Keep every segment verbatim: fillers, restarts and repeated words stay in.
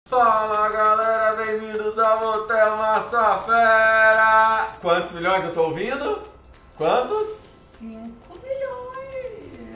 Fala galera, bem-vindos ao Motel Massafera! Quantos milhões eu tô ouvindo? Quantos? cinco milhões!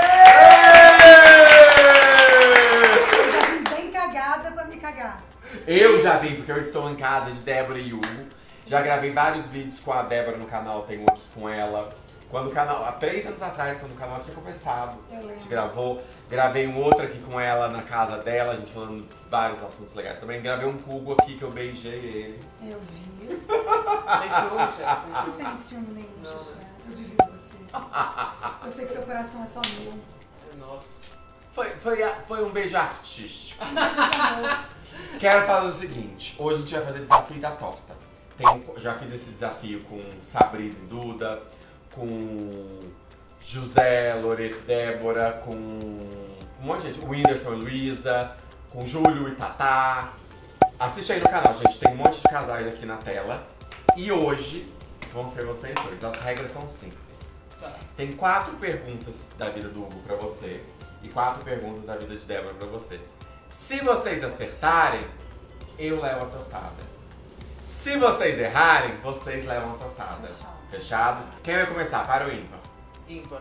Eu já vim bem cagada pra me cagar. Eu já vim, porque eu estou em casa de Débora e Hugo. Já gravei vários vídeos com a Débora no canal, tem um aqui com ela. Quando o canal, há três anos atrás, quando o canal tinha começado, Eu lembro. a gente gravou. Gravei um outro aqui com ela na casa dela, a gente falando vários assuntos legais também. Gravei um Hugo aqui que eu beijei ele. Eu vi. Tem ciúme, chefe? Tem Não ciúme? tem ciúme nenhum, Não, Xuxa. né? Eu divido você. Eu sei que seu coração é só meu. Nossa. Foi, foi, a- foi um beijo artístico. Um beijo de amor. Quero fazer o seguinte, hoje a gente vai fazer desafio da torta. Tem um- já fiz esse desafio com Sabrina e Duda, com José, Loreto, Débora, com um monte de gente, o Whindersson e Luísa, com Júlio e Tatá. Assiste aí no canal, gente, tem um monte de casais aqui na tela. E hoje vão ser vocês dois, as regras são simples. Tá. Tem quatro perguntas da vida do Hugo pra você e quatro perguntas da vida de Débora pra você. Se vocês acertarem, eu levo a tortada. Se vocês errarem, vocês levam a tortada. Fechado. Fechado? Quem vai começar? Para o ímpar? Ímpar.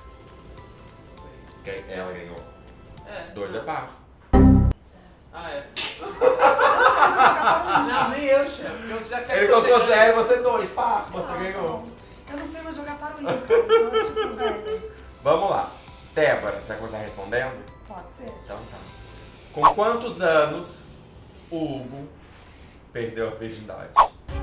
Quem- Ela ganhou. É. Dois é par. Ah, é. Não, Não, nem eu, chefe. Porque você já quer Ele que você colocou ganhe. zero, você dois, par. Você ganhou. Eu não sei mais jogar para o ímpar. Então, tipo, velho. Vamos lá. Débora, você vai começar respondendo? Pode ser. Então tá. Com quantos anos o Hugo perdeu a virgindade?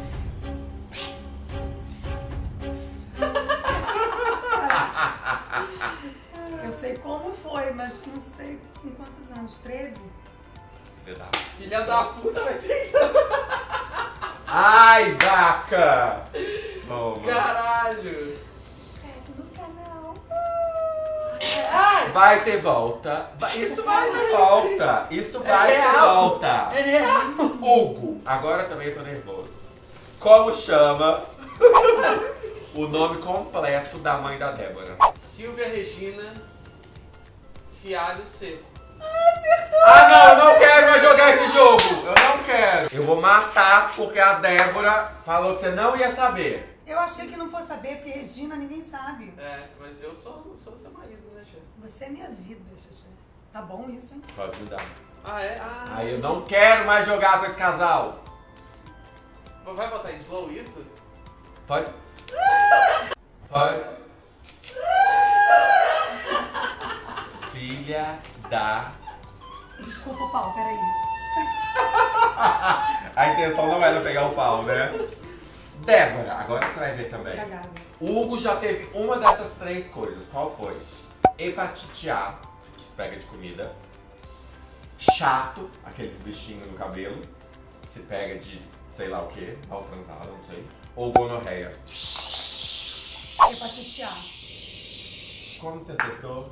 Eu sei como foi, mas não sei com quantos anos. treze? Filha da- Filha da puta vai ter que... Ai, vaca! Toma. Caralho. Se inscreve no canal. Ai. Vai ter volta. Va- Isso vai ter volta. Isso vai É ter real. volta. É real. Hugo, agora também tô nervoso. Como chama o nome completo da mãe da Débora? Silvia Regina Fialho Seco. Ah não, eu não quero mais jogar esse jogo. Eu não quero. Eu vou matar porque a Débora falou que você não ia saber. Eu achei que não fosse saber, porque Regina ninguém sabe. É, mas eu sou, sou seu marido, né, chefe? Você é minha vida, Xuxa. Tá bom isso, hein? Pode me dar. Ah, é? Ah. Aí eu não quero mais jogar com esse casal. Vai botar em flow isso? Pode? Pode? Filha da... Desculpa o pau, peraí. A intenção não era pegar o pau, né? Débora, agora você vai ver também. Cagada. O Hugo já teve uma dessas três coisas. Qual foi? Hepatite A, que se pega de comida. Chato, aqueles bichinhos no cabelo. Se pega de sei lá o que, mal transado, não sei. Ou gonorreia. Hepatite A. Como você acertou?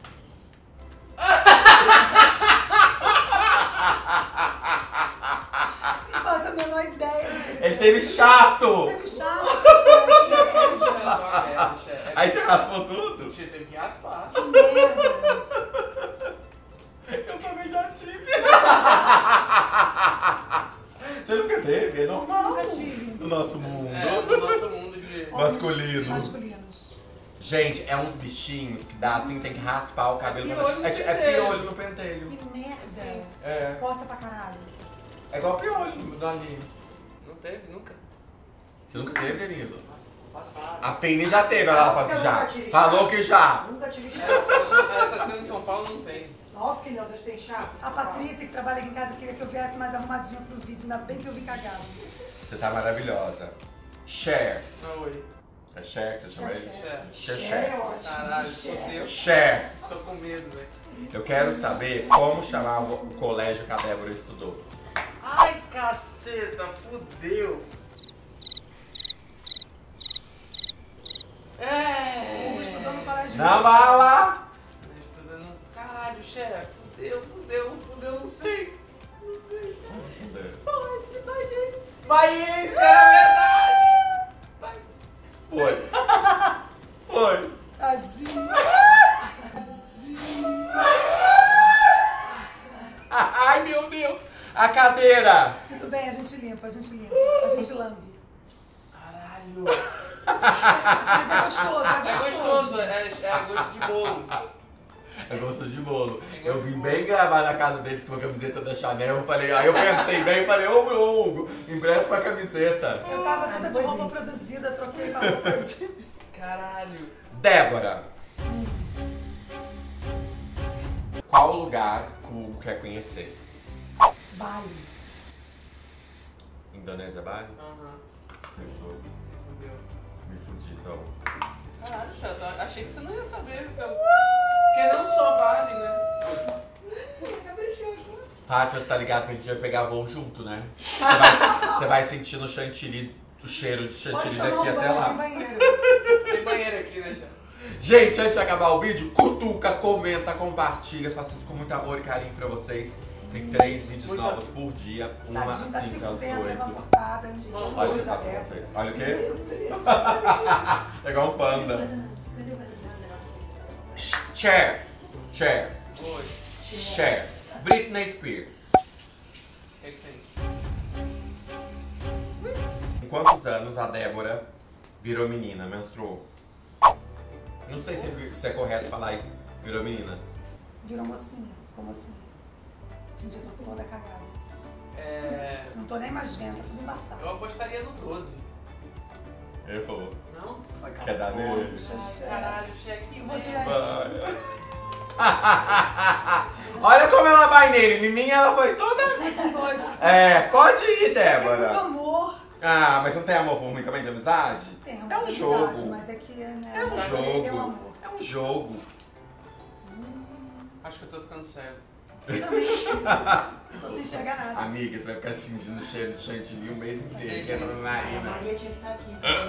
Não faço a menor ideia. Ele teve chato! Teve chato, Xuxa. É, chefe. Aí você raspou tudo? Você teve que raspar. Que merda. Eu também já tive. Você nunca teve? É normal. Nunca tive. No nosso mundo. É, no nosso mundo de... Masculino. Masculinos. Gente, é uns bichinhos que dá assim, tem que raspar o cabelo. É piolho no é, ti- é pentelho. piolho no pentelho. Que merda. Sim. É. Coça pra caralho. É igual piolho dali. Não teve, nunca. Você nunca teve, querido? Faz parte. A Penny já teve, ela fala que Eu já. nunca tive Falou chato. que já. Nunca tive Essas, chato. essas coisas em São Paulo não tem. Óbvio que não, vocês têm chato. A Patrícia, que trabalha aqui em casa, queria que eu viesse mais arrumadinha pro vídeo. Ainda bem que eu vi cagado. Você tá maravilhosa. Cher. Não, oi. É Cher que você chama ele? Chefe. Cher, É Cher. ótimo. Caralho, Cher. fodeu. Cher. Tô com medo, velho. Eu quero saber como chamava o colégio que a Débora estudou. Ai, caceta, fudeu. É. Eu estudou no colégio. Na mala! Estudando. Caralho, chefe, fudeu, fudeu, fudeu, não sei. Não sei. Pode, Baiense. Baiense, era verdade. Vai. Oi. Oi. Tadinho. Tadinho. Ai, meu Deus. A cadeira! Tudo bem, a gente limpa, a gente limpa. A gente lambe. Caralho. Mas é gostoso, é É gostoso. gostoso, é, é gosto de bolo. Eu gosto de bolo. Eu vim bem gravar na casa deles com a camiseta da Chanel. Eu falei, aí eu pensei bem e falei, ô Hugo, empresta uma camiseta. Eu tava toda de roupa produzida, troquei pra roupa de... Caralho. Débora. Qual lugar que o Hugo quer conhecer? Bali. Indonésia, Bali? Aham. Acertou. Se fudeu. Me fudi, então. Caralho, chato. Achei que você não ia saber. Porque, eu... porque não só vale, né? Fátima, você tá ligado que a gente vai pegar voo junto, né? Você vai, você vai sentir no chantilly, o cheiro de Pode chantilly tomar daqui um até banho lá. em banheiro. Tem banheiro aqui, né, chato? Gente, antes de acabar o vídeo, cutuca, comenta, compartilha. Faço isso com muito amor e carinho pra vocês. Tem três vídeos Muita- novos por dia. Uma Tadinho, tá se cinco às fudendo, leva uma oito. portada. Não, Olha o que eu Tá faço pra perto. vocês. Olha o quê? É igual um panda. Cher. Cher. Oi. Cher. Britney Spears. O que que tem? Com quantos anos a Débora virou menina, menstruou? Não sei se é, se é correto falar isso. Virou menina. Virou mocinha, ficou mocinha. Gente, eu tô toda cagada. É... Não tô nem mais vendo, tá tudo embaçado. Eu apostaria no doze. Ele falou. Não? Foi Quer dar catorze, nele? xixi. Caralho, cheque. Eu vou né? tirar Olha como ela vai nele. Em mim ela foi toda. Poxa. É, pode ir, Tem muito Débora. amor. Ah, mas não tem amor por mim também de amizade? Tem É amor um de jogo. amizade, mas é que, né? É um pra ele É um jogo. amor. É um jogo. Acho que eu tô ficando cego. Eu também. Eu tô sem enxergar nada. Amiga, tu vai ficar fingindo cheiro de chantilly o mês inteiro. Que entra na A narina. Maria tinha que estar aqui pra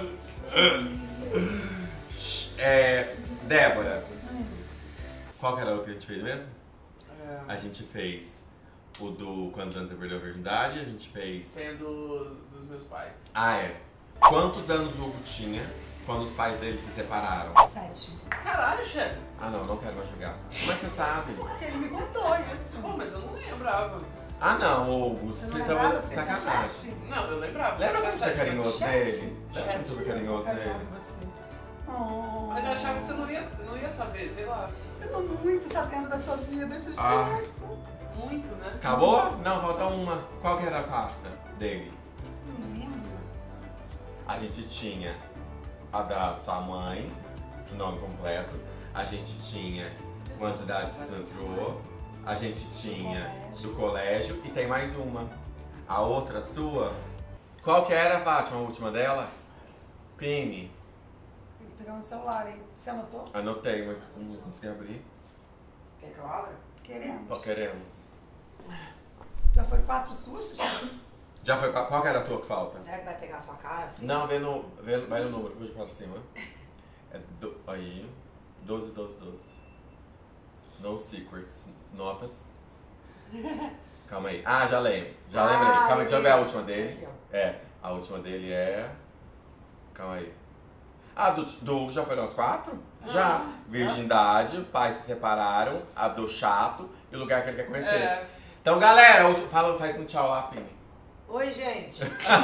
isso. É, Débora, qual que era o que a gente fez mesmo? É... A gente fez o do quantos anos você perdeu a virgindade, a gente fez... Sendo dos meus pais. Ah, é. Quantos anos o Hugo tinha quando os pais dele se separaram? Sete. Caralho, chefe. Ah não, não quero mais jogar. Como é que você sabe? Porque ele me contou isso. Pô, mas eu não lembrava. Ah não, Hugo, Você você não tava lembrava que você tinha sacanagem. sete? Não, eu lembrava. Lembra Eu quando tinha você foi sete, carinhoso mas- dele? Lembra quando você foi carinhoso Carinhoso dele? você. Oh. Mas eu achava que você não ia, não ia saber, sei lá. Eu tô muito sabendo da sua vida, Xuxa. Ah. Muito, né? Acabou? Não, falta uma. Qual que era a quarta dele? Não lembro. A gente tinha a da sua mãe, o nome completo. A gente tinha quantas idades você menstruou. A gente tinha do colégio e tem mais uma. A outra sua. Qual que era, Fátima, a última dela? Pini. Tem que pegar um celular aí. Você anotou? Anotei, mas não consegui abrir. Quer que eu abra? Queremos. Qual queremos? Já foi quatro suas, Xuxa? Já foi, qual, qual que era a tua que falta? Será que vai pegar a sua cara assim? Não, vê no, vê, vai no número, puxa pra cima. É do, aí, doze, doze, doze. No secrets. Notas. Calma aí. Ah, já lembro. Já Ah, lembrei. Calma aí, deixa eu ver a lembrei. última dele. Aqui, É, a última dele é... Calma aí. Ah, do, do Hugo já foram as quatro? Já. Virgindade, pais se separaram, a do chato e o lugar que ele quer conhecer. É. Então, galera, a última- fala, faz um tchau lá, Pini. Oi, gente.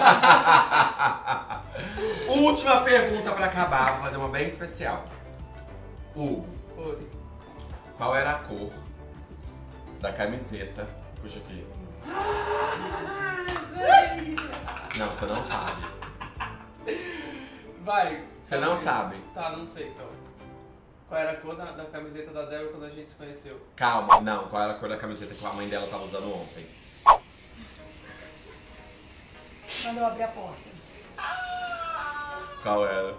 Última pergunta pra acabar, vou fazer uma bem especial. Hugo, Oi. qual era a cor da camiseta? Puxa aqui. Não, você não sabe. Vai. Você não sabe. Tá, não sei então. Qual era a cor da, da camiseta da Débora quando a gente se conheceu? Calma, não. Qual era a cor da camiseta que a mãe dela tava usando ontem? Quando eu abri a porta. Qual era?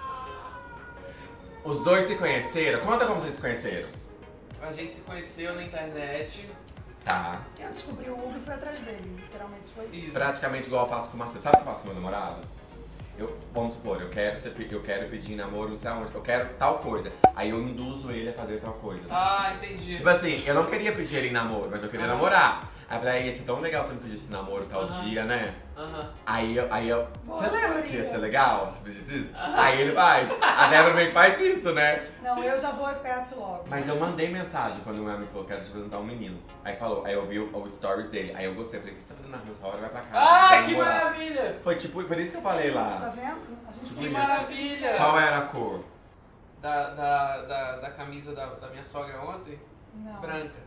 Os dois se conheceram? Conta como vocês se conheceram. A gente se conheceu na internet. Tá. Eu descobri o Hugo e fui atrás dele. Literalmente foi isso. Isso. Praticamente igual eu faço com o Matheus. Sabe o que eu faço com meu namorado? Eu, vamos supor, eu quero, ser- eu quero pedir namoro, não sei aonde, eu quero tal coisa. Aí eu induzo ele a fazer tal coisa. Ah, entendi. Tipo assim, eu não queria pedir ele em namoro, mas eu queria Ah. namorar. Aí eu falei, ia ser tão legal se eu me pedisse namoro tal Aham. dia, né? Aham. Aí eu, aí eu. Você Boa, lembra que ia Maria. ser legal se pedisse isso? Aham. Aí ele faz. A Débora meio que faz isso, né? Não, eu já vou e peço logo. Mas eu mandei mensagem quando o meu amigo falou, quero te apresentar um menino. Aí falou, aí eu vi o, o stories dele. Aí eu gostei, falei, o que você tá fazendo na rua essa hora? Vai pra casa. Ah, vai que namorar. maravilha! Foi tipo, por isso que eu falei Isso, tá lá. vendo? A gente Que tem maravilha! Qual era a cor? Da, da, da, da camisa da, da minha sogra ontem? Não. Branca.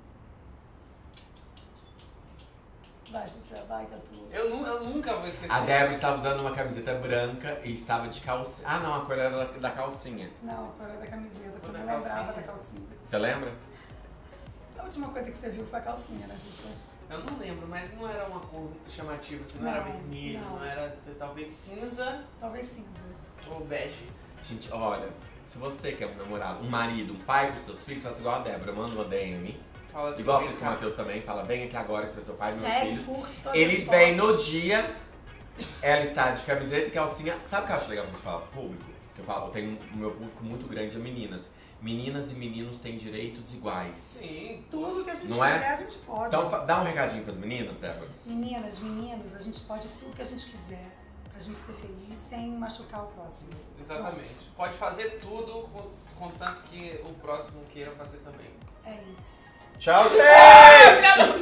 Vai, gente, vai que é tua. Eu, nu- eu nunca vou esquecer. A Débora estava usando uma camiseta branca e estava de calcinha. Ah, não, a cor era da, da calcinha. Não, a cor é da camiseta, porque eu Da não lembrava calcinha. da calcinha. Você lembra? A última coisa que você viu foi a calcinha, né, Xuxa? Eu não lembro, mas não era uma cor chamativa, assim, não, era Não, vermelho, não. não. era talvez cinza Talvez cinza. ou bege. Gente, olha, se você quer um namorado, um marido, um pai pros seus filhos, faça igual a Débora, manda uma D M. Fala assim, Igual vem fiz com o cá. Matheus também, fala, vem aqui agora que você é seu pai, meus Segue, filhos. curte todas Ele as vem fotos. no dia, ela está de camiseta e calcinha. Sabe o que eu acho legal quando a gente fala pro público? Que eu falo, eu tenho o meu público muito grande é meninas. Meninas e meninos têm direitos iguais. Sim. Tudo que a gente Não é? quiser, a gente pode. Então fa- dá um recadinho pras meninas, Débora. Meninas, meninos, a gente pode tudo que a gente quiser pra gente ser feliz sem machucar o próximo. Exatamente. Pode fazer tudo, com- contanto que o próximo queira fazer também. É isso. Tchau, gente!